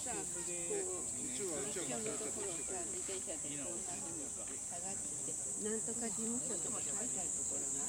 さ、こう一緒のところをさ、自転車でこんなふうに下がってて、なんとか事務所とか書いてあるところがあ